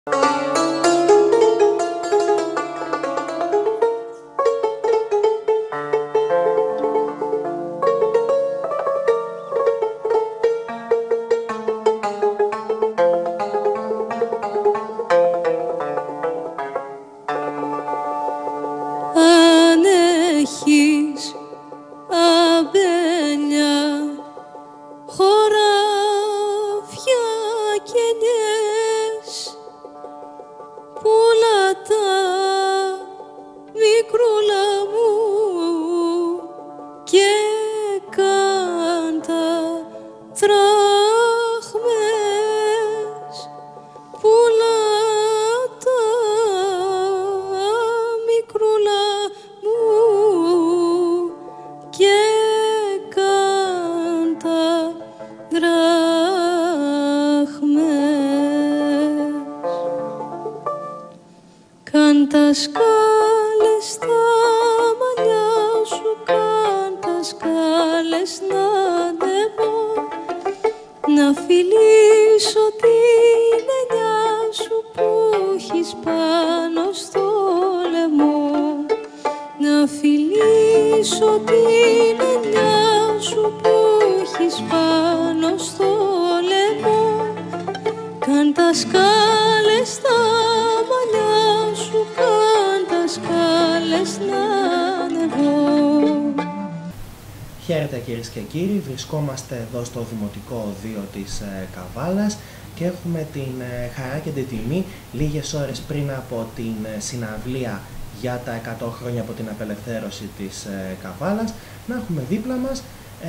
Χαίρετε κυρίες και κύριοι, βρισκόμαστε εδώ στο Δημοτικό Οδείο της Καβάλας και έχουμε την χαρά και την τιμή λίγες ώρες πριν από την συναυλία για τα 100 χρόνια από την απελευθέρωση της Καβάλας να έχουμε δίπλα μας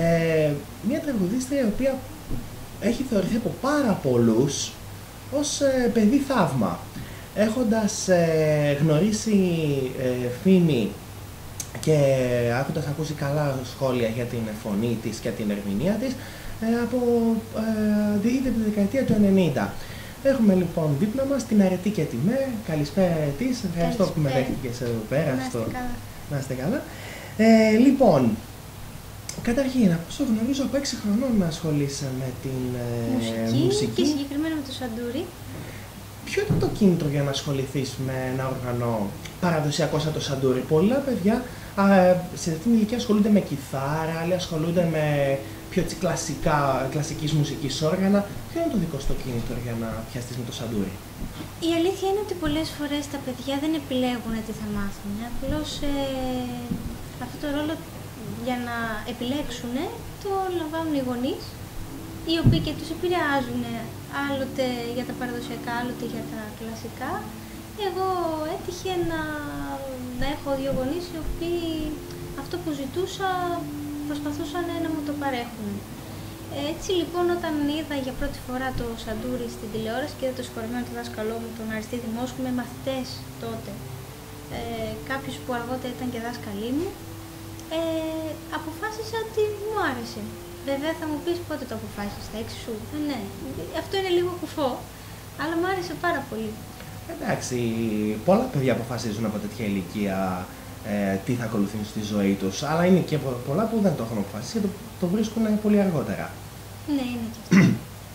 μια τραγουδίστρια η οποία έχει θεωρηθεί από πάρα πολλούς ως παιδί θαύμα, έχοντας γνωρίσει φήμη και έχοντας ακούσει καλά σχόλια για την φωνή της και την ερμηνεία της από ήδη τη δεκαετία του 90. Έχουμε λοιπόν δίπλα μας την Αρετή Κετιμέ. Καλησπέρα Αρετή, ευχαριστώ που με δέχτηκες εδώ πέρα. Να είστε καλά. Λοιπόν, καταρχήν, από όσο γνωρίζω από 6 χρονών να ασχολείσαι με την μουσική και συγκεκριμένα με το σαντούρι. Ποιο ήταν το κίνητρο για να ασχοληθείς με ένα όργανο παραδοσιακό σαν το σαντούρι? Πολλά παιδιά σε αυτήν την ηλικία ασχολούνται με κιθάρα, άλλοι ασχολούνται με πιο κλασικής μουσικής όργανα. Ποιο είναι το δικό σου το κίνητρο για να πιαστείς με το σαντούρι? Η αλήθεια είναι ότι πολλές φορές τα παιδιά δεν επιλέγουν τι θα μάθουν. Απλώς αυτό το ρόλο για να επιλέξουν το λαμβάνουν οι γονείς, οι οποίοι και τους επηρεάζουν άλλοτε για τα παραδοσιακά, άλλοτε για τα κλασικά. Εγώ έτυχε να έχω δύο γονείς οι οποίοι αυτό που ζητούσα προσπαθούσαν να μου το παρέχουν. Έτσι λοιπόν, όταν είδα για πρώτη φορά το σαντούρι στην τηλεόραση και είδα το συγχωρεμένο του δάσκαλό μου, τον Αριστή Δημόσκου, με μαθητές τότε, κάποιους που αργότερα ήταν και δάσκαλοι μου, αποφάσισα ότι μου άρεσε. Βέβαια θα μου πεις πότε το αποφάσισες, στα 6 σου? Ναι, αυτό είναι λίγο κουφό, αλλά μου άρεσε πάρα πολύ. Εντάξει, πολλά παιδιά αποφασίζουν από τέτοια ηλικία τι θα ακολουθήσουν στη ζωή τους, αλλά είναι και πολλά που δεν το έχουν αποφασίσει και το βρίσκουν πολύ αργότερα. Ναι, είναι και αυτό.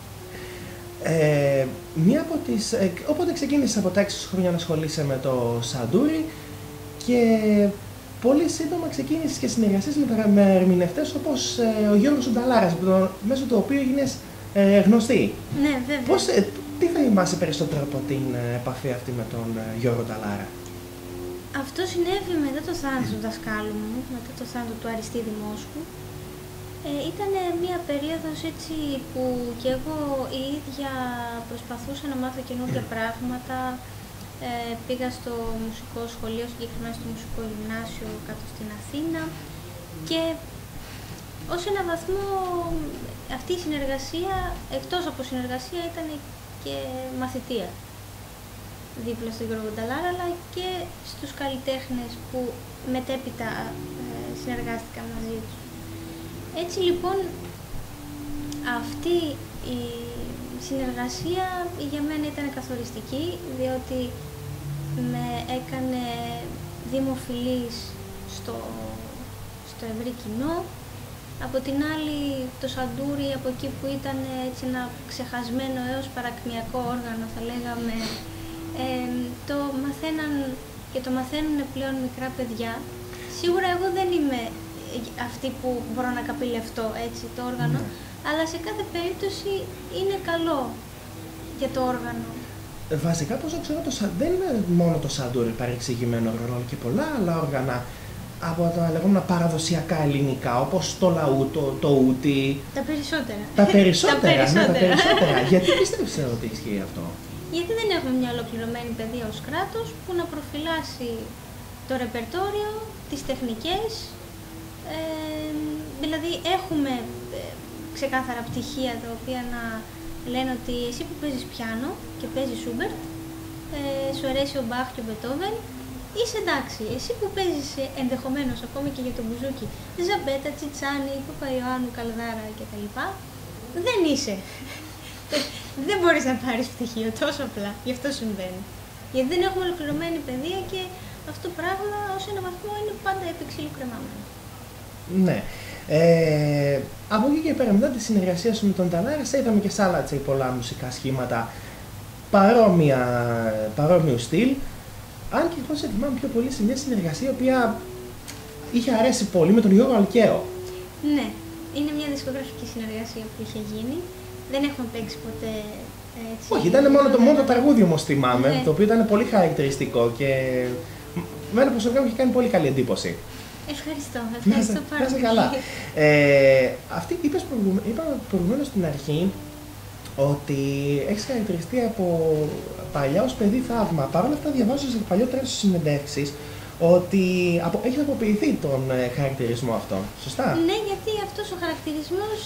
Μία από τις, οπότε ξεκίνησες από τα 6 χρόνια να ασχολείσαι με το σαντούρι και πολύ σύντομα ξεκίνησες και συνεργασίες με ερμηνευτές όπως ο Γιώργος Νταλάρας, μέσω του οποίου έγινες γνωστή. Ναι, βέβαια. Τι θα θυμάσαι περισσότερο από την επαφή αυτή με τον Γιώργο Νταλάρα? Αυτό συνέβη μετά το θάνατο του δασκάλου μου, μετά το θάνατο του Αριστή Δημόσκου. Ήταν μια περίοδος έτσι που και εγώ η ίδια προσπαθούσα να μάθω καινούργια πράγματα. Πήγα στο μουσικό σχολείο, συγκεκριμένα στο μουσικό γυμνάσιο κάτω στην Αθήνα, και ως ένα βαθμό αυτή η συνεργασία, εκτός από συνεργασία, ήταν και μαθητεία δίπλα στον Γιώργο Νταλάρα, αλλά και στους καλλιτέχνες που μετέπειτα συνεργάστηκαν μαζί τους. Έτσι λοιπόν, αυτή η συνεργασία για μένα ήταν καθοριστική, διότι με έκανε δημοφιλής στο ευρύ κοινό. Από την άλλη, το σαντούρι, από εκεί που ήταν έτσι ένα ξεχασμένο έως παρακμιακό όργανο, θα λέγαμε, το μαθαίναν και το μαθαίνουν πλέον μικρά παιδιά. Σίγουρα εγώ δεν είμαι αυτή που μπορώ να καπηλευτώ έτσι το όργανο, αλλά σε κάθε περίπτωση είναι καλό για το όργανο. Βασικά, πώς ξέρω, δεν είναι μόνο το σαντούρι παρεξηγημένο όργανο, και πολλά άλλα όργανα από τα λεγόμενα παραδοσιακά ελληνικά, όπως το λαούτο, το ούτι. Τα περισσότερα. Τα περισσότερα. Γιατί πιστεύεις ότι ισχύει αυτό? Γιατί δεν έχουμε μια ολοκληρωμένη παιδεία ως κράτος που να προφυλάσει το ρεπερτόριο, τις τεχνικές. Δηλαδή έχουμε ξεκάθαρα πτυχία τα οποία να λένε ότι εσύ που παίζεις πιάνο και παίζεις Σούμπερτ, σου αρέσει ο Μπαχ και ο Μπετόβεν, είσαι εντάξει. Εσύ που παίζεις ενδεχομένως ακόμη και για τον μπουζούκι Ζαμπέτα, Τσιτσάνι, Παπαϊωάννου, Καλδάρα κτλ. Δεν είσαι. Δεν μπορείς να πάρεις πτυχίο τόσο απλά. Γι' αυτό συμβαίνει. Γιατί δεν έχουμε ολοκληρωμένη παιδεία και αυτό το πράγμα ως ένα βαθμό είναι πάντα επί ξύλου κρεμάμενο. Ναι. Από εκεί και πέρα, μετά τη συνεργασία σου με τον Τανάρα, είδαμε και σε άλλα πολλά μουσικά σχήματα παρόμοιου στυλ. Αν και εγώ σε θυμάμαι πιο πολύ σε μια συνεργασία η οποία είχε αρέσει πολύ με τον Γιώργο Αλκαίο. Ναι, είναι μια δισκογραφική συνεργασία που είχε γίνει. Δεν έχουμε παίξει ποτέ έτσι. Όχι, ήταν μόνο το τραγούδι όμως θυμάμαι, το οποίο ήταν πολύ χαρακτηριστικό και μένα προσωπικά μου είχε κάνει πολύ καλή εντύπωση. Ευχαριστώ πάρα πολύ. Να είσαι καλά. Είπα προηγουμένως στην αρχή ότι έχεις χαρακτηριστεί από παλιά ως παιδί θαύμα. Παρ' όλα αυτά διαβάζω σε παλιότερες συνεντεύξεις ότι έχεις αποποιηθεί τον χαρακτηρισμό αυτό. Σωστά? Ναι, γιατί αυτός ο χαρακτηρισμός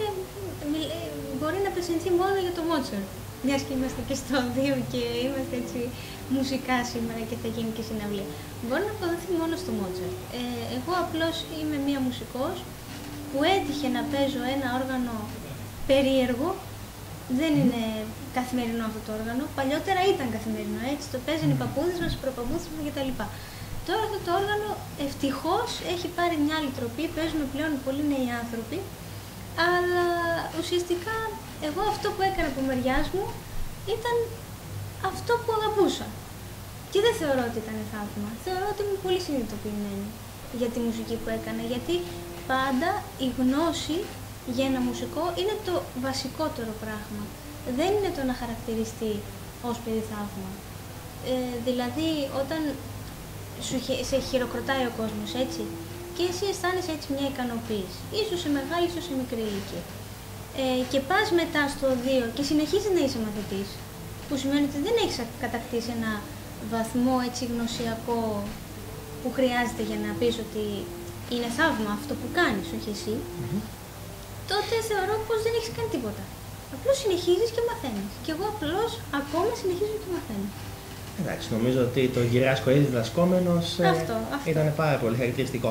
μπορεί να απευθυνθεί μόνο για το Μότσαρτ. Μιας και είμαστε και στο 2 και είμαστε έτσι μουσικά σήμερα και θα γίνει και συναυλία. Μπορεί να αποδοθεί μόνο στο Μότσαρτ. Εγώ απλώς είμαι μία μουσικός που έτυχε να παίζω ένα όργανο περίεργο. Δεν είναι καθημερινό αυτό το όργανο. Παλιότερα ήταν καθημερινό, έτσι το παίζανε οι παππούδες μας, οι προπαππούδες μας κτλ. Τώρα αυτό το όργανο ευτυχώς έχει πάρει μια άλλη τροπή, παίζουν πλέον πολύ νέοι άνθρωποι. Αλλά ουσιαστικά εγώ αυτό που έκανα από μεριάς μου ήταν αυτό που αγαπούσα. Και δεν θεωρώ ότι ήταν θαύμα. Θεωρώ ότι είμαι πολύ συνειδητοποιημένη για τη μουσική που έκανα. Γιατί πάντα η γνώση για ένα μουσικό είναι το βασικότερο πράγμα. Δεν είναι το να χαρακτηριστεί ως παιδί θαύμα. Δηλαδή όταν σε χειροκροτάει ο κόσμος, έτσι, και εσύ αισθάνεσαι έτσι μια ικανοποίηση, ίσως σε μεγάλη, ίσως σε μικρή ηλικία. Και πας μετά στο 2 και συνεχίζεις να είσαι μαθητής, που σημαίνει ότι δεν έχεις κατακτήσει ένα βαθμό έτσι γνωσιακό που χρειάζεται για να πεις ότι είναι θαύμα αυτό που κάνεις, όχι εσύ, τότε θεωρώ πως δεν έχεις κάνει τίποτα. Απλώς συνεχίζεις και μαθαίνεις. Και εγώ απλώς ακόμα συνεχίζω και μαθαίνω. Εντάξει, νομίζω ότι το γυράσκω ήδη διδασκόμενος ήταν πάρα πολύ χαρακτηριστικό.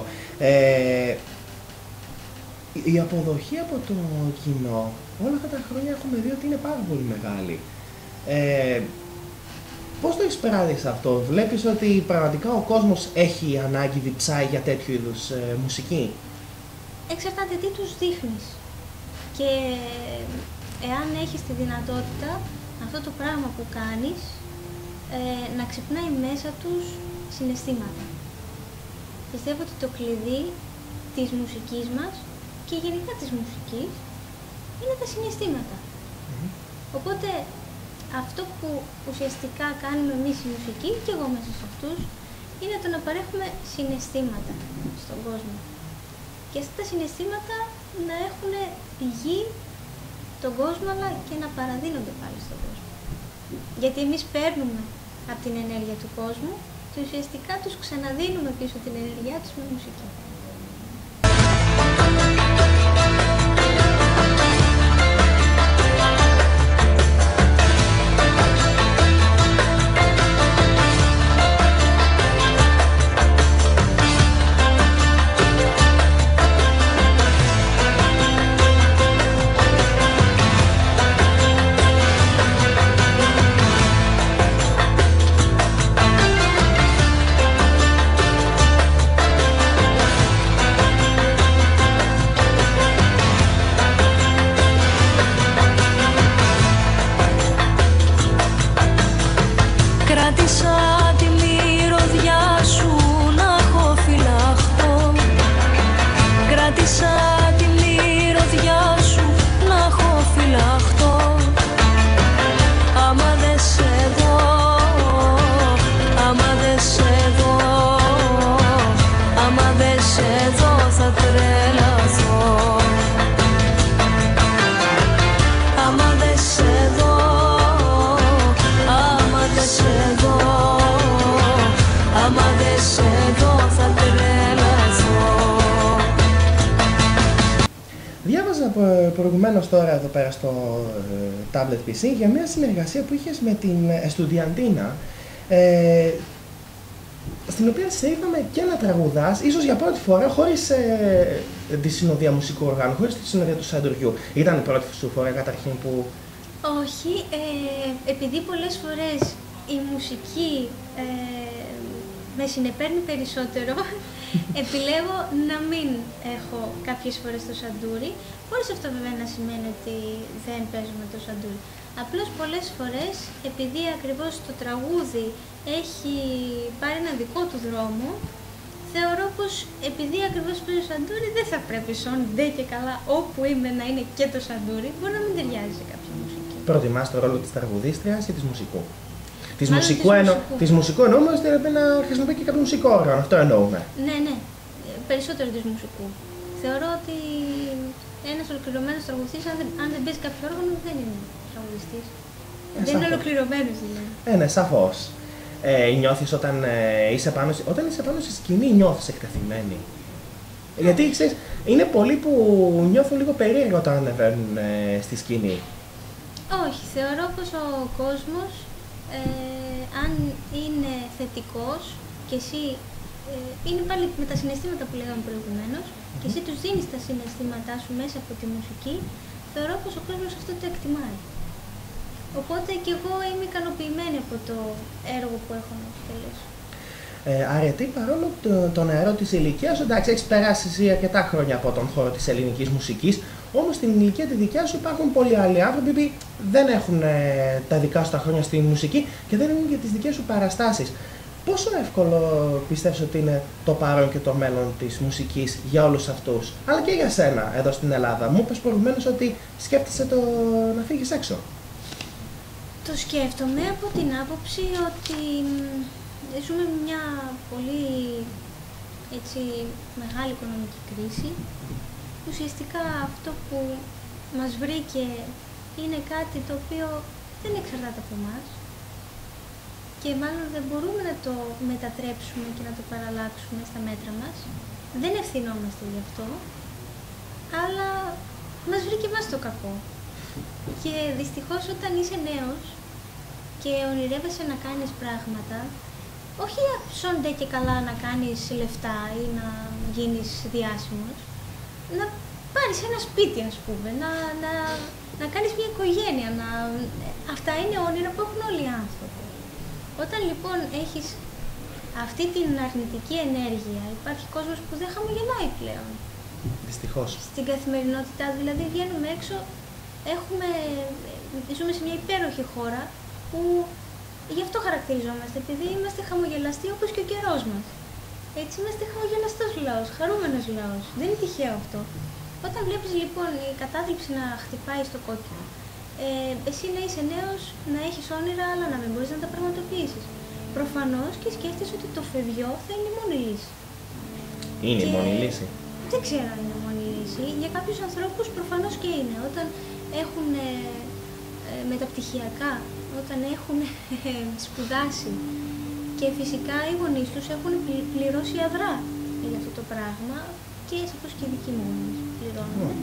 Η αποδοχή από το κοινό όλα αυτά τα χρόνια έχουμε δει ότι είναι πάρα πολύ μεγάλη. Πώς το εισπράττεις αυτό? Βλέπεις ότι πραγματικά ο κόσμος έχει ανάγκη, διψάει για τέτοιου είδους μουσική? Εξαρτάται τι τους δείχνεις. Και εάν έχεις τη δυνατότητα αυτό το πράγμα που κάνεις να ξυπνάει μέσα τους συναισθήματα. Πιστεύω ότι το κλειδί της μουσικής μας και γενικά της μουσικής είναι τα συναισθήματα. Οπότε αυτό που ουσιαστικά κάνουμε εμείς η μουσική και εγώ μέσα σε αυτούς είναι το να παρέχουμε συναισθήματα στον κόσμο. Και αυτά τα συναισθήματα να έχουν πηγή τον κόσμο αλλά και να παραδίνονται πάλι στον κόσμο. Γιατί εμείς παίρνουμε από την ενέργεια του κόσμου και ουσιαστικά τους ξαναδίνουμε πίσω την ενέργειά τους με μουσική. Κράτησα τη μυρωδιά σου να έχω φυλαχτώ. Κράτησα τη μυρωδιά σου να έχω φυλαχτώ. Άμα δεν σε δω, άμα δεν σε δω, άμα δεν σε δω θα τρελαθώ. Άμα δεν σε δω, άμα δεν σε δω, άμα δεν σε δω θα τρελαθώ. Διάβαζα προηγουμένως τώρα εδώ πέρα στο tablet PC για μια συνεργασία που είχες με την Estudiantina, στην οποία σε είδαμε και να τραγουδάς, ίσως για πρώτη φορά, χωρίς τη συνοδεία μουσικού οργάνου, χωρίς τη συνοδεία του Σαντουριού. Ήταν η πρώτη σου φορά καταρχήν που... Όχι, επειδή πολλές φορές η μουσική με συνεπέρνει περισσότερο, επιλέγω να μην έχω κάποιες φορές το σαντούρι, χωρίς αυτό βέβαια να σημαίνει ότι δεν παίζω με το σαντούρι. Απλώς πολλές φορές, επειδή ακριβώς το τραγούδι έχει πάρει ένα δικό του δρόμο, θεωρώ πως επειδή ακριβώς παίζω σαντούρι δεν θα πρέπει σαν ντε και καλά όπου είμαι να είναι και το σαντούρι, μπορεί να μην ταιριάζει σε κάποια μουσική. Προτιμάς το ρόλο της τραγουδίστριας ή της μουσικού? Της μουσικού εννοούμε ώστε να χρησιμοποιεί και κάποιο μουσικό όργανο, αυτό εννοούμε. Ναι, ναι. Περισσότερο της μουσικού. Θεωρώ ότι ένας ολοκληρωμένος τραγουδιστής, αν δεν παίζει κάποιο όργανο, δεν είναι τραγουδιστής. Δεν είναι ολοκληρωμένος δηλαδή. Ναι, σαφώς. Νιώθεις όταν είσαι πάνω στη σκηνή, νιώθεις εκτεθειμένη? Γιατί ξέρεις, είναι πολλοί που νιώθουν λίγο περίεργο όταν ανεβαίνουν στη σκηνή. Όχι, θεωρώ πως ο κόσμος, αν είναι θετικός και εσύ, είναι πάλι με τα συναισθήματα που λέγαμε προηγουμένως, και εσύ τους δίνεις τα συναισθήματά σου μέσα από τη μουσική, θεωρώ πως ο κόσμος αυτό το εκτιμάει. Οπότε και εγώ είμαι ικανοποιημένη από το έργο που έχω να επιτελέσω. Αρετή, παρόλο το νεαρό της ηλικίας, εντάξει, έχεις περάσει εσύ αρκετά χρόνια από τον χώρο της ελληνικής μουσικής, όμως στην ηλικία τη δικιά σου υπάρχουν πολλοί άλλοι άνθρωποι που δεν έχουν τα δικά σου τα χρόνια στη μουσική και δεν έχουν και τις δικές σου παραστάσεις. Πόσο εύκολο πιστεύεις ότι είναι το παρόν και το μέλλον της μουσικής για όλους αυτούς, αλλά και για σένα εδώ στην Ελλάδα? Μου είπες προηγουμένως ότι σκέφτεσαι να φύγεις έξω. Το σκέφτομαι από την άποψη ότι ζούμε μια πολύ μεγάλη οικονομική κρίση. Ουσιαστικά αυτό που μας βρήκε είναι κάτι το οποίο δεν εξαρτάται από εμάς και μάλλον δεν μπορούμε να το μετατρέψουμε και να το παραλλάξουμε στα μέτρα μας. Δεν ευθυνόμαστε γι' αυτό, αλλά μας βρήκε εμάς το κακό. Και δυστυχώς όταν είσαι νέος και ονειρεύεσαι να κάνεις πράγματα, όχι σόντε και καλά να κάνεις λεφτά ή να γίνεις διάσημος, να πάρεις ένα σπίτι, ας πούμε, να κάνεις μια οικογένεια, αυτά είναι όνειρα που έχουν όλοι οι άνθρωποι. Όταν λοιπόν έχεις αυτή την αρνητική ενέργεια, υπάρχει κόσμος που δεν χαμογελάει πλέον. Δυστυχώς. Στην καθημερινότητά, δηλαδή βγαίνουμε έξω, ζούμε σε μια υπέροχη χώρα που γι' αυτό χαρακτηριζόμαστε, επειδή είμαστε χαμογελαστοί όπως και ο καιρός μας. Έτσι είμαστε χαμογελαστός λαός, χαρούμενος λαός. Δεν είναι τυχαίο αυτό. Όταν βλέπεις λοιπόν η κατάθλιψη να χτυπάει στο κόκκινο, εσύ να είσαι νέος, να έχεις όνειρα, αλλά να μην μπορείς να τα πραγματοποιήσεις. Προφανώς και σκέφτεσαι ότι το φευγιό θα είναι η μόνη λύση. Είναι η μόνη λύση. Δεν ξέρω αν είναι η μόνη λύση. Για κάποιους ανθρώπους προφανώς και είναι. Όταν έχουν μεταπτυχιακά, όταν έχουν σπουδάσει και φυσικά οι γονείς τους έχουν πληρώσει αδρά για αυτό το πράγμα και σαφώς και οι δικοί μου γονείς πληρώνουν.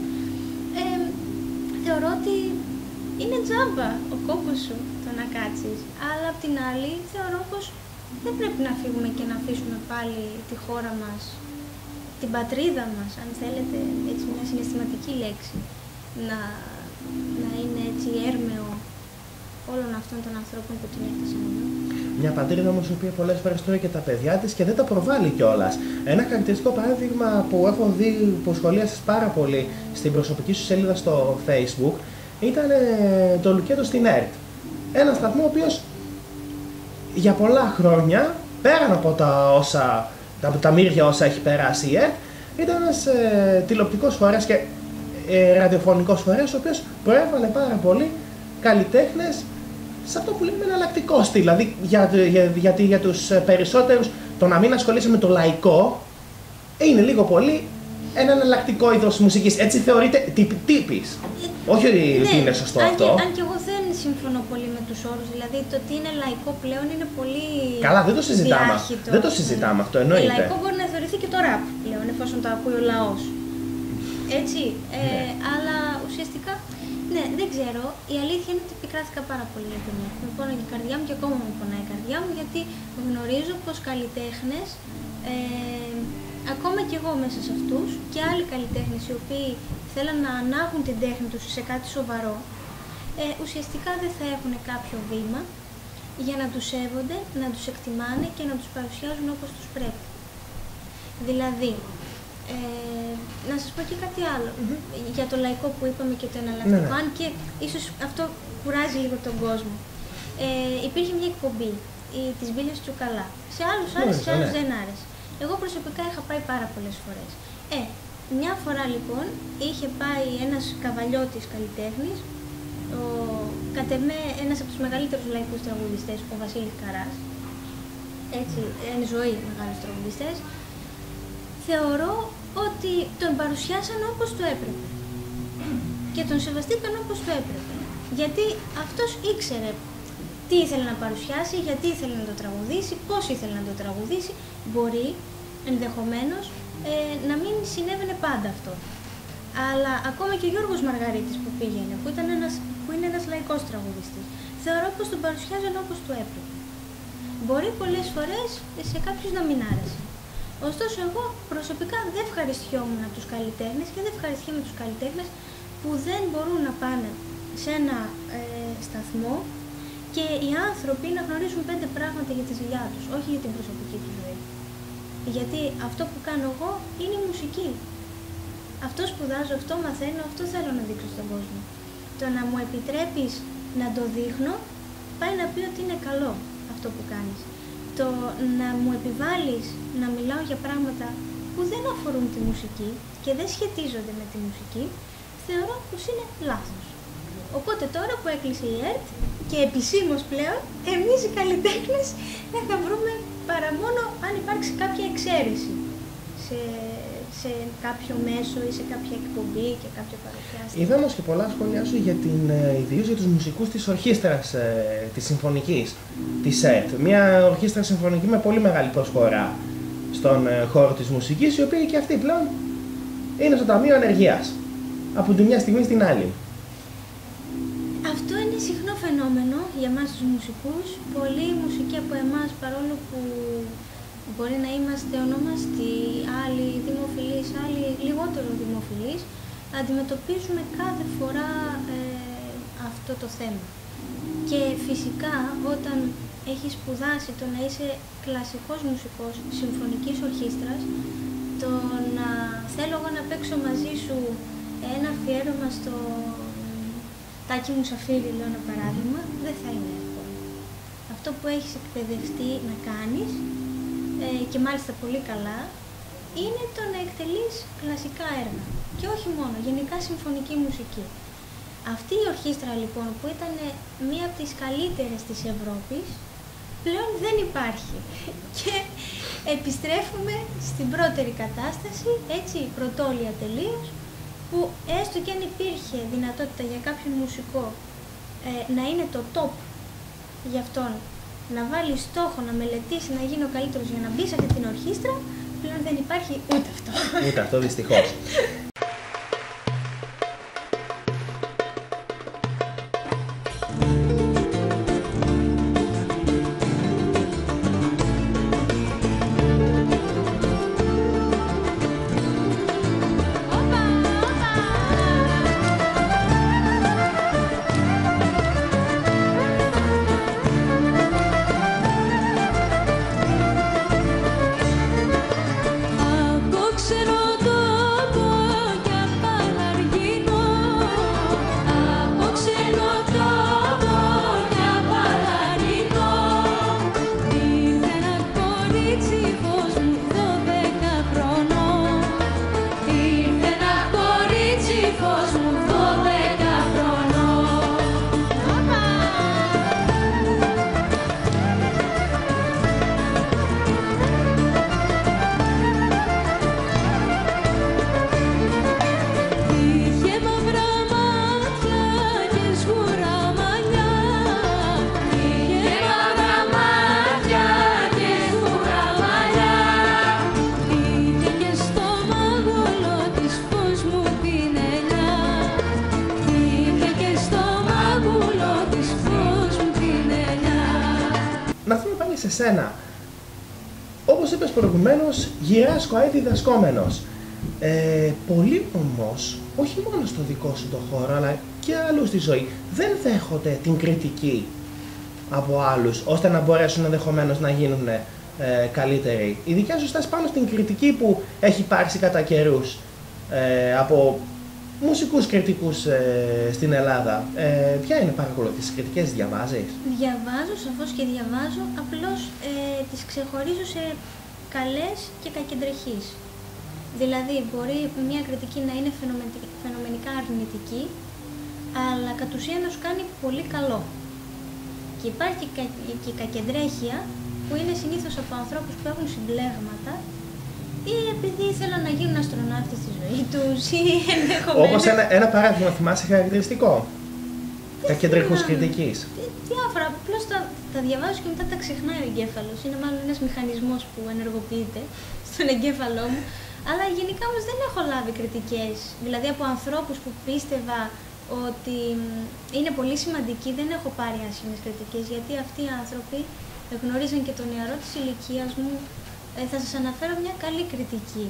Θεωρώ ότι είναι τζάμπα ο κόπος σου το να κάτσεις, αλλά απ' την άλλη θεωρώ πως δεν πρέπει να φύγουμε και να αφήσουμε πάλι τη χώρα μας, την πατρίδα μας, αν θέλετε, έτσι μια συναισθηματική λέξη, να είναι έτσι έρμεο όλων αυτών των ανθρώπων που την έφτασαν εδώ. Μια πατρίδα όμως η οποία πολλές φορές τρώει και τα παιδιά της και δεν τα προβάλλει κιόλας. Ένα χαρακτηριστικό παράδειγμα που έχω δει που σχολίασες πάρα πολύ στην προσωπική σου σελίδα στο Facebook ήταν το Λουκέτο στην ΕΡΤ. Ένα σταθμό ο οποίος για πολλά χρόνια, πέραν από τα μύρια όσα έχει περάσει η ΕΡΤ, ήταν ένας τηλεοπτικός φορέας και ραδιοφωνικός φορέας, ο οποίος προέβαλε πάρα πολύ καλλιτέχνες σε αυτό που λέμε εναλλακτικό στυλ. Δηλαδή γιατί για τους περισσότερους το να μην ασχολείσαι με το λαϊκό είναι λίγο πολύ ένα εναλλακτικό είδος μουσικής. Έτσι θεωρείται τύπης. Όχι ότι είναι σωστό αυτό. Αν και εγώ δεν συμφωνώ πολύ με τους όρους. Δηλαδή το ότι είναι λαϊκό πλέον είναι πολύ. Καλά, δεν το συζητάμε. διάχυτο. Δεν το συζητάμε αυτό, εννοείται. Λαϊκό μπορεί να θεωρηθεί και το ραπ πλέον, εφόσον το ακούει ο λαός. Έτσι. Αλλά ουσιαστικά, ναι, δεν ξέρω. Η αλήθεια είναι ότι επικράθηκα πάρα πολύ για την ΕΡΤ. Με πόναγε η καρδιά μου και ακόμα με πονάει η καρδιά μου, γιατί γνωρίζω πως καλλιτέχνες, ακόμα και εγώ μέσα σε αυτούς, και άλλοι καλλιτέχνες οι οποίοι θέλουν να ανάγουν την τέχνη τους σε κάτι σοβαρό, ουσιαστικά δεν θα έχουν κάποιο βήμα για να τους σέβονται, να τους εκτιμάνε και να τους παρουσιάζουν όπως τους πρέπει. Δηλαδή, να σας πω και κάτι άλλο, για το λαϊκό που είπαμε και το εναλλακτικό, αν και ίσως αυτό κουράζει λίγο τον κόσμο. Υπήρχε μια εκπομπή, της Μπίλιας Τσουκαλά. Σε άλλους άρεσε, σε άλλους δεν άρεσε. Εγώ προσωπικά είχα πάει πάρα πολλές φορές. Μια φορά λοιπόν είχε πάει ένας καβαλιώτης καλλιτέχνης, κατ' εμέ ένας από τους μεγαλύτερους λαϊκούς τραγουδιστές, ο Βασίλης Καράς. Έτσι, εν ζωή μεγάλους τραγουδιστές. Θεωρώ ότι τον παρουσιάσαν όπως του έπρεπε και τον σεβαστήκαν όπως του έπρεπε. Γιατί αυτός ήξερε τι ήθελε να παρουσιάσει, γιατί ήθελε να το τραγουδήσει, πώς ήθελε να το τραγουδήσει. Μπορεί ενδεχομένως να μην συνέβαινε πάντα αυτό. Αλλά ακόμα και ο Γιώργος Μαργαρίτης που πήγαινε, που είναι ένας λαϊκός τραγουδιστής, θεωρώ πως τον παρουσιάζαν όπως του έπρεπε. Μπορεί πολλές φορές σε κάποιους να μην άρεσε. Ωστόσο, εγώ προσωπικά δεν ευχαριστιόμουν τους καλλιτέχνες και δεν ευχαριστιόμαι τους καλλιτέχνες που δεν μπορούν να πάνε σε ένα σταθμό και οι άνθρωποι να γνωρίζουν 5 πράγματα για τη δουλειά τους, όχι για την προσωπική τους ζωή. Γιατί αυτό που κάνω εγώ είναι η μουσική. Αυτό σπουδάζω, αυτό μαθαίνω, αυτό θέλω να δείξω στον κόσμο. Το να μου επιτρέπεις να το δείχνω, πάει να πει ότι είναι καλό αυτό που κάνεις. Το να μου επιβάλλεις να μιλάω για πράγματα που δεν αφορούν τη μουσική και δεν σχετίζονται με τη μουσική, θεωρώ πως είναι λάθος. Οπότε τώρα που έκλεισε η ΕΡΤ και επισήμως πλέον, εμείς οι καλλιτέχνες δεν θα βρούμε παρά μόνο αν υπάρξει κάποια εξαίρεση σε κάποιο μέσο ή σε κάποια εκπομπή και κάποια παρουσιάση. Είδα όμως και πολλά σχόλιά σου για ιδίως για τους μουσικούς της ορχήστρας της συμφωνικής, της ΕΡΤ. Μια ορχήστρα συμφωνική με πολύ μεγάλη προσφορά στον χώρο της μουσικής, η οποία και αυτή πλέον είναι στο Ταμείο Ανεργίας, από τη μια στιγμή στην άλλη. Αυτό είναι συχνό φαινόμενο για εμάς τους μουσικούς. Πολλοί μουσικοί από εμάς, παρόλο που μπορεί να είμαστε ονόμαστοι, άλλοι δημοφιλείς, άλλοι λιγότερο δημοφιλείς, αντιμετωπίζουμε κάθε φορά αυτό το θέμα. Και φυσικά όταν έχεις σπουδάσει το να είσαι κλασικός μουσικός συμφωνικής ορχήστρας, το να θέλω εγώ να παίξω μαζί σου ένα αφιέρωμα στο Τάκη Μουσαφίρη, λέω ένα παράδειγμα, δεν θα είναι εύκολο. Αυτό που έχεις εκπαιδευτεί να κάνεις, και μάλιστα πολύ καλά, είναι το να εκτελείς κλασικά έργα. Και όχι μόνο, γενικά συμφωνική μουσική. Αυτή η ορχήστρα λοιπόν, που ήταν μία από τις καλύτερες της Ευρώπης, πλέον δεν υπάρχει. Και επιστρέφουμε στην πρώτερη κατάσταση, έτσι πρωτόλια τελείως, που έστω και αν υπήρχε δυνατότητα για κάποιον μουσικό να είναι το top για αυτόν, να βάλει στόχο, να μελετήσει, να γίνει ο καλύτερος για να μπει σε αυτή την ορχήστρα, πλέον δεν υπάρχει ούτε αυτό. Ούτε αυτό, δυστυχώς. Από ξερό τόπο πάλι σε σένα. Όπως είπες προηγουμένως, γυράσκω αέτη διδασκόμενος. Πολλοί όμως, όχι μόνο στο δικό σου το χώρο, αλλά και αλλού στη ζωή, δεν δέχονται την κριτική από άλλους, ώστε να μπορέσουν ενδεχομένως να γίνουν καλύτεροι. Η δικιά σου στάση πάνω στην κριτική που έχει υπάρξει κατά καιρούς από μουσικούς κριτικούς στην Ελλάδα, ποια είναι, παρακολουθήσεις κριτικές, διαβάζεις? Διαβάζω, σαφώς και διαβάζω, απλώς τις ξεχωρίζω σε καλές και κακεντρεχείς. Δηλαδή, μπορεί μια κριτική να είναι φαινομενικά αρνητική, αλλά κατ' ουσίαν να σου κάνει πολύ καλό. Και υπάρχει και κακεντρέχεια, που είναι συνήθως από ανθρώπους που έχουν συμπλέγματα ή επειδή ήθελαν να γίνουν αστροναύτες στη ζωή τους ή ενδεχομένως... Όπως ένα παράδειγμα, θυμάσαι χαρακτηριστικό κακεντρεχούς κριτικής? Διάφορα, απλώς τα διαβάζω και μετά τα ξεχνάει ο εγκέφαλος. Είναι μάλλον ένας μηχανισμός που ενεργοποιείται στον εγκέφαλό μου. Αλλά γενικά όμως δεν έχω λάβει κριτικές, δηλαδή από ανθρώπους που πίστευα ότι είναι πολύ σημαντικοί, δεν έχω πάρει άσχημες κριτικές, γιατί αυτοί οι άνθρωποι γνωρίζαν και τον νεαρό της ηλικίας μου. Θα σας αναφέρω μια καλή κριτική.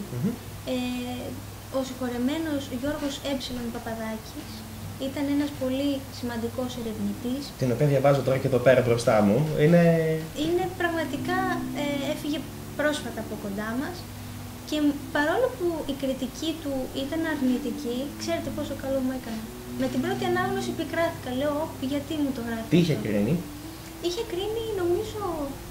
Ο συγχωρεμένος Γιώργος Παπαδάκης ήταν ένας πολύ σημαντικός ερευνητής. Την οποία διαβάζω τώρα και εδώ πέρα μπροστά μου. Είναι πραγματικά, έφυγε πρόσφατα από κοντά μας. Και παρόλο που η κριτική του ήταν αρνητική, ξέρετε πόσο καλό μου έκανε. Με την πρώτη ανάγνωση επικράθηκα, λέω, γιατί μου το γράφει? Τι είχε κρίνει? Είχε κρίνει, νομίζω,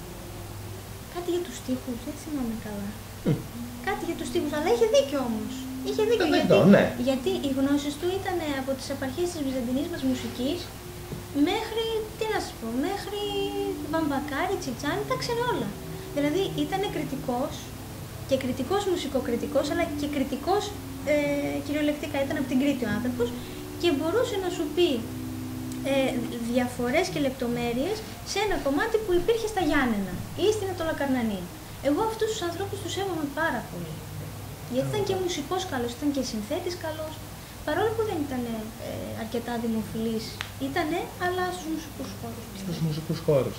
κάτι για τους στίχους, δεν θυμάμαι καλά. Κάτι για τους στίχους, αλλά είχε δίκιο όμως. Είχε δίκιο, γιατί οι γνώσεις του ήταν από τις απαρχές της βυζαντινής μας μουσικής μέχρι, τι να σας πω, μέχρι Βαμβακάρη, Τσιτσάνη, τα ξέρει όλα. Δηλαδή ήταν κριτικός, και κριτικός μουσικοκριτικός, αλλά και κριτικός κυριολεκτικά, ήταν από την Κρήτη ο άνθρωπος και μπορούσε να σου πει διαφορές και λεπτομέρειες σε ένα κομμάτι που υπήρχε στα Γιάννενα ή στην Αττολακαρνανία. Εγώ αυτούς τους ανθρώπους τους έβομαι πάρα πολύ. Γιατί ήταν και μουσικός καλός, ήταν και συνθέτης καλός, παρόλο που δεν ήταν αρκετά δημοφιλής, ήτανε, αλλά στους μουσικούς χώρους. Στους μουσικούς χώρους.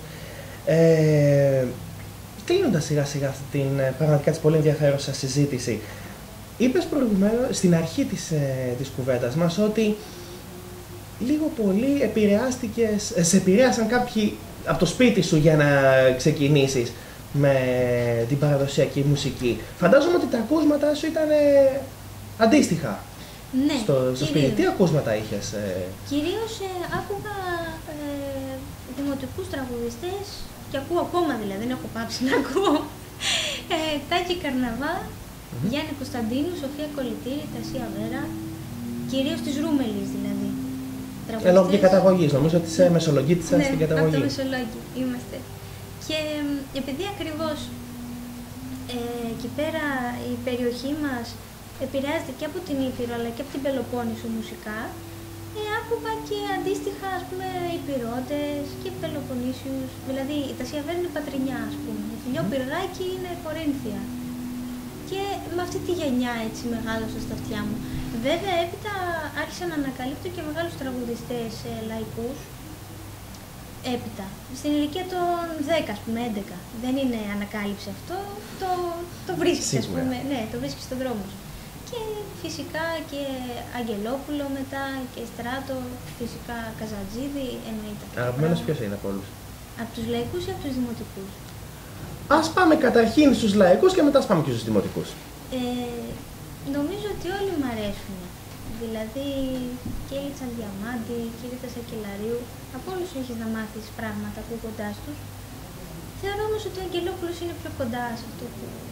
Κλείνοντας σιγά σιγά αυτή την πραγματικά πολύ ενδιαφέρουσα συζήτηση, είπες προηγουμένως στην αρχή της κουβέντας μας ότι λίγο πολύ σε επηρέασαν κάποιοι από το σπίτι σου για να ξεκινήσεις με την παραδοσιακή μουσική. Φαντάζομαι ότι τα ακούσματά σου ήταν αντίστοιχα. Ναι, στο σπίτι. Τι ακούσματα είχες? Κυρίως άκουγα δημοτικούς τραγουδιστές και ακούω ακόμα, δηλαδή, δεν έχω πάψει να ακούω. Τάκη Καρναβά, Γιάννη Κωνσταντίνου, Σοφία Κολυτήρη, Τασία Βέρα, κυρίως της Ρούμελης δηλαδή. Λόγω και καταγωγής, νομίζω ότι είσαι Μεσολογγίτισσα στην καταγωγή. Ναι, από το Μεσολόγγι είμαστε. Και επειδή ακριβώς εκεί πέρα η περιοχή μας επηρεάζεται και από την Ήπειρο αλλά και από την Πελοπόννησο μουσικά, άκουγα και αντίστοιχα, ας πούμε, Υπηρώτες και Πελοποννήσιους. Δηλαδή η Τασία Βέρα είναι πατρινιά, ας πούμε. Η Φιλιό Πυρράκη είναι Κορίνθια. Και με αυτή τη γενιά έτσι μεγάλωσα στα αυτιά μου. Βέβαια έπειτα άρχισα να ανακαλύπτω και μεγάλους τραγουδιστές λαϊκούς. Έπειτα, στην ηλικία των 10, ας πούμε, 11. Δεν είναι ανακάλυψη αυτό, το βρίσκεις, ας πούμε. Ναι, το βρίσκεις στον δρόμο σου. Και φυσικά και Αγγελόπουλο μετά και Στράτο, φυσικά Καζατζίδη, εννοείται. Αγαπημένος ποιος είναι από όλους? Από τους λαϊκούς ή από τους δημοτικούς? Ας πάμε καταρχήν στους λαϊκούς και μετά ας πάμε και στους δημοτικούς. Νομίζω ότι όλοι μου αρέσουν. Δηλαδή και η Λίτσα Διαμάντη και η Ρίτα Σακελαρίου, από όλους έχεις να μάθεις πράγματα ακούγοντάς τους. Θεωρώ όμως ότι ο Αγγελόπουλος είναι πιο κοντά σε αυτό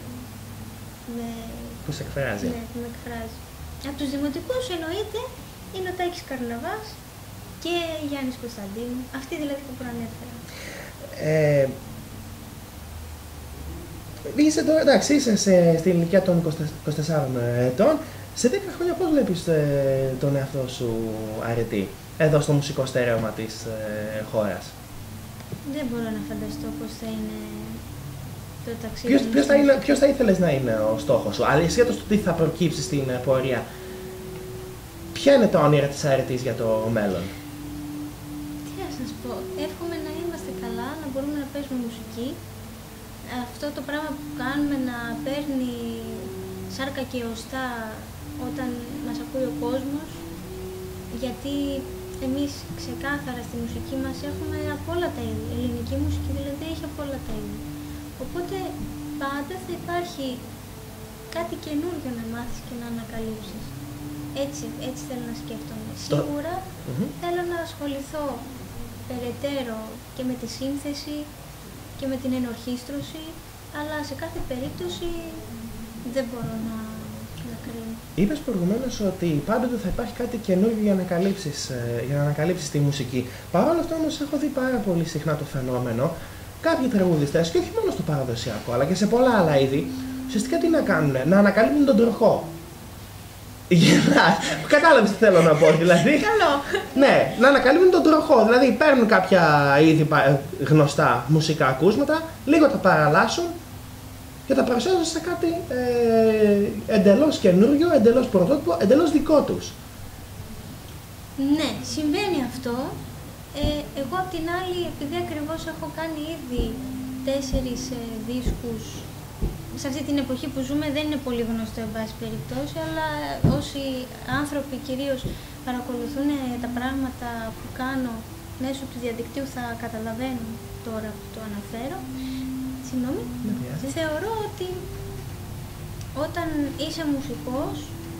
που σε εκφράζει. Ναι, που με εκφράζει. Από τους δημοτικούς εννοείται είναι ο Τάκης Καρναβάς και Γιάννης Κωνσταντίνου, αυτοί δηλαδή που προανέφερα. Είσαι τώρα, εντάξει, είσαι στην ηλικία των 24 ετών. Σε 10 χρόνια πώς βλέπεις τον εαυτό σου αρετή εδώ στο μουσικό στερέωμα της χώρας? Δεν μπορώ να φανταστώ πώς θα είναι το ταξίδι. Ποιος θα ήθελες να είναι ο στόχος σου, αλλά σχέτως το τι θα προκύψει στην πορεία? Ποια είναι τα όνειρα της αρετής για το μέλλον? Τι να σας πω, εύχομαι να είμαστε καλά, να μπορούμε να παίζουμε μουσική. Αυτό το πράγμα που κάνουμε να παίρνει σάρκα και οστά όταν μας ακούει ο κόσμος, γιατί εμείς ξεκάθαρα στη μουσική μας έχουμε από όλα τα είδη. Η ελληνική μουσική δηλαδή έχει από όλα τα είδη. Οπότε πάντα θα υπάρχει κάτι καινούργιο να μάθεις και να ανακαλύψεις. Έτσι θέλω να σκέφτομαι. Σίγουρα θέλω να ασχοληθώ περαιτέρω και με τη σύνθεση και με την ενορχήστρωση, αλλά σε κάθε περίπτωση δεν μπορώ να κρίνω. Είπες προηγουμένως ότι πάντοτε θα υπάρχει κάτι καινούργιο για να ανακαλύψεις τη μουσική. Παρ' όλα αυτά όμως έχω δει πάρα πολύ συχνά το φαινόμενο κάποιοι τραγουδιστές, και όχι μόνο στο παραδοσιακό, αλλά και σε πολλά άλλα είδη, ουσιαστικά τι να κάνουν, να ανακαλύπτουν τον τροχό. Κατάλαβες τι θέλω να πω, δηλαδή. Καλό. Ναι, να ανακαλύπτουν τον τροχό. Δηλαδή παίρνουν κάποια ήδη γνωστά μουσικά ακούσματα, λίγο τα παραλλάσσουν και τα παρουσιάζουν σε κάτι εντελώς καινούριο, εντελώς πρωτότυπο, εντελώς δικό τους. Ναι, συμβαίνει αυτό. Εγώ απ' την άλλη, επειδή ακριβώς έχω κάνει ήδη 4 δίσκους, σε αυτή την εποχή που ζούμε δεν είναι πολύ γνωστό εν πάση περιπτώσει, αλλά όσοι άνθρωποι κυρίως παρακολουθούν τα πράγματα που κάνω μέσω του διαδικτύου θα καταλαβαίνουν τώρα που το αναφέρω. Συγγνώμη. Θεωρώ ότι όταν είσαι μουσικός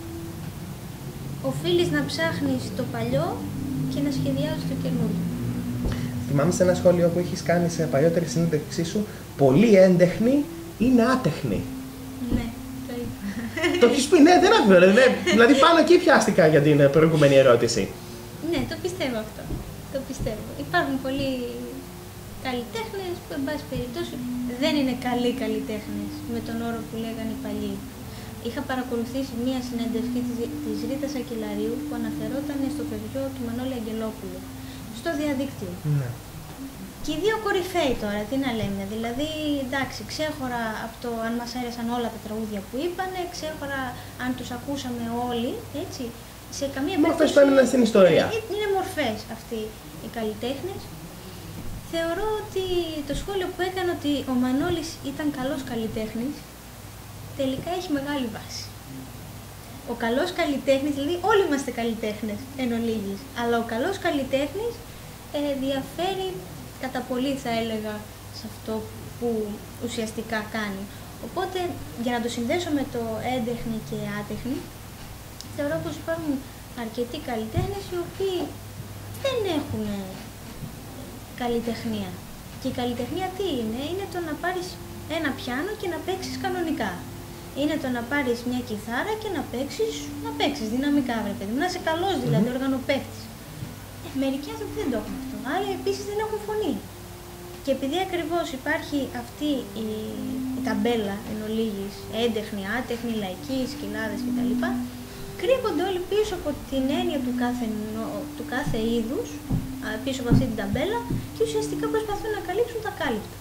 οφείλεις να ψάχνεις το παλιό και να σχεδιάζεις το καινούργιο. Θυμάμαι σε ένα σχόλιο που έχεις κάνει σε παλιότερη συνέντευξή σου, πολύ έντεχνη είναι άτεχνη. Ναι, το είπα. Το έχεις πει, ναι, δεν αφήνω. Δηλαδή πάνω εκεί πιάστηκα για την προηγούμενη ερώτηση. Ναι, το πιστεύω αυτό. Το πιστεύω. Υπάρχουν πολλοί καλλιτέχνες που, εν πάση περιπτώσει, δεν είναι καλοί καλλιτέχνες με τον όρο που λέγανε οι παλιοί. Είχα παρακολουθήσει μία συνέντευξη της Ρίτας Ακυλαρίου που αναφερόταν στο παιδιό του Μανώλη Αγγελόπουλου στο διαδίκτυο. Ναι. Και οι δύο κορυφαίοι τώρα, τι να λέμε, δηλαδή εντάξει, ξέχωρα από το αν μας άρεσαν όλα τα τραγούδια που είπανε, ξέχωρα αν τους ακούσαμε όλοι, έτσι, σε καμία περίπτωση... Μορφές που έμειναν στην ιστορία. Είναι μορφές αυτοί οι καλλιτέχνες. Θεωρώ ότι το σχόλιο που έκανε ότι ο Μανώλης ήταν καλός καλλιτέχνης, τελικά έχει μεγάλη βάση. Ο καλός καλλιτέχνης, δηλαδή όλοι είμαστε καλλιτέχνες εν ολίγης, αλλά ο καλός καλλιτέχνης διαφέρει κατά πολύ, θα έλεγα, σε αυτό που ουσιαστικά κάνει. Οπότε, για να το συνδέσω με το έντεχνη και άτεχνη, θεωρώ πως υπάρχουν αρκετοί καλλιτέχνες οι οποίοι δεν έχουν καλλιτεχνία. Και η καλλιτεχνία τι είναι? Είναι το να πάρεις ένα πιάνο και να παίξεις κανονικά. Είναι το να πάρεις μια κιθάρα και να παίξεις δυναμικά, βρε παιδί μου, να είσαι καλός δηλαδή, οργανοπαίκτης. Μερικοί άνθρωποι δεν το έχουν αυτό. Άλλοι επίσης δεν έχουν φωνή. Και επειδή ακριβώς υπάρχει αυτή η ταμπέλα εν ολίγης, έντεχνη, άτεχνη, λαϊκή, σκυλάδες κτλ., κρύβονται όλοι πίσω από την έννοια του κάθε είδους, πίσω από αυτή την ταμπέλα, και ουσιαστικά προσπαθούν να καλύψουν τα κάλυπτα.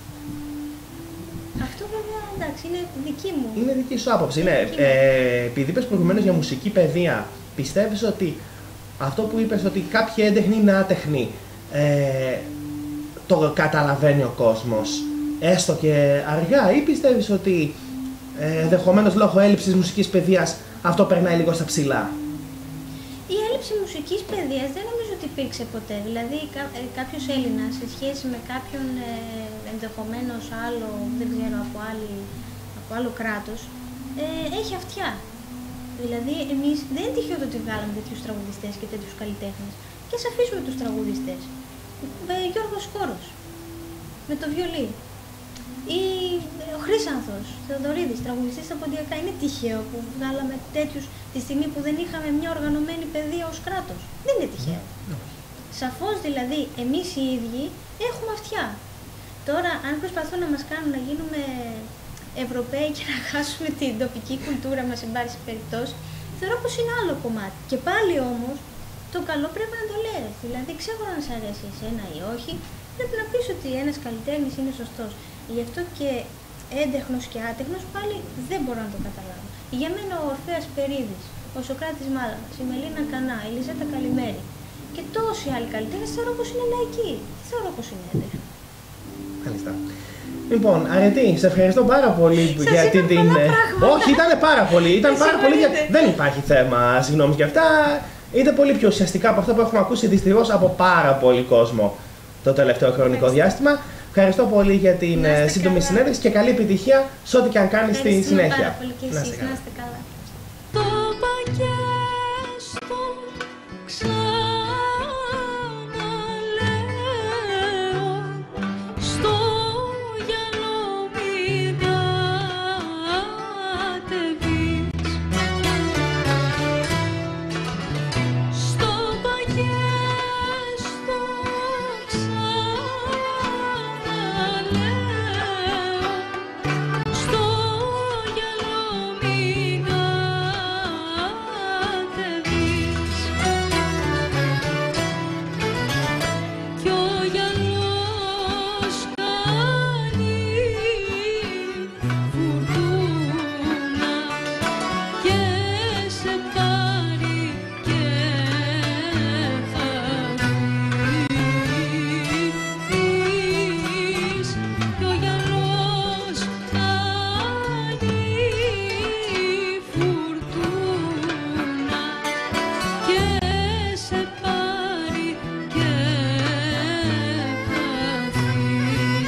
Αυτό βέβαια, εντάξει, είναι δική μου. Είναι δική σου άποψη, ναι. Επειδή είπες προηγουμένως για μουσική παιδεία, πιστεύεις ότι αυτό που είπες ότι κάποιοι έντεχνοι είναι άτεχνοι, το καταλαβαίνει ο κόσμος, έστω και αργά, ή πιστεύεις ότι ενδεχομένως λόγω έλλειψης μουσικής παιδείας αυτό περνάει λίγο στα ψηλά? Η έλλειψη μουσικής παιδείας δεν νομίζω ότι υπήρξε ποτέ. Δηλαδή κάποιος Έλληνας σε σχέση με κάποιον ενδεχομένως άλλο, δεν ξέρω, από άλλο κράτος, έχει αυτιά. Δηλαδή εμείς δεν είναι τυχαίο ότι βγάλαμε τέτοιους τραγουδιστές και τέτοιους καλλιτέχνες. Και ας αφήσουμε τους τραγουδιστές. Γιώργος Κόρος, με το βιολί. Ή ο Χρύσανθος Θεοδωρίδης, τραγουδιστής στα Ποντιακά. Είναι τυχαίο που βγάλαμε τέτοιους τη στιγμή που δεν είχαμε μια οργανωμένη παιδεία ως κράτος? Δεν είναι τυχαίο. Σαφώς δηλαδή εμείς οι ίδιοι έχουμε αυτιά. Τώρα αν προσπαθούν να μας κάνουν να γίνουμε Ευρωπαίοι και να χάσουμε την τοπική κουλτούρα μας, εν πάση περιπτώσει, θεωρώ πως είναι άλλο κομμάτι. Και πάλι όμως το καλό πρέπει να το λέει. Δηλαδή ξέχωρα να σ' αρέσει εσένα ή όχι, πρέπει να πεις ότι ένας καλλιτέχνης είναι σωστός. Γι' αυτό και έντεχνος και άτεχνος πάλι δεν μπορώ να το καταλάβω. Για μένα ο Ορφέας Περίδης, ο Σωκράτης Μάλαμας, η Μελίνα Κανά, η Λιζέτα Καλημέρη και τόσοι άλλοι καλλιτέχνες θεωρώ πως είναι λαϊκοί. Θεωρώ πως είναι έντεχνοι. Μάλιστα. Λοιπόν, Αρετή, σε ευχαριστώ πάρα πολύ Σας για είπα την. πολλά πράγματα. Όχι, ήταν πάρα πολύ. Ήταν πάρα πολύ συγχωρείτε. δεν υπάρχει θέμα συγγνώμη για αυτά. Είναι πολύ πιο ουσιαστικά από αυτά που έχουμε ακούσει δυστυχώς από πάρα πολύ κόσμο το τελευταίο χρονικό διάστημα. Ευχαριστώ πολύ για την Να είστε σύντομη καλά. συνέντευξη και καλή επιτυχία σε ό,τι και αν κάνεις στη Ευχαριστούμε συνέχεια. πάρα πολύ και Να είστε εσείς. καλά. Να είστε καλά.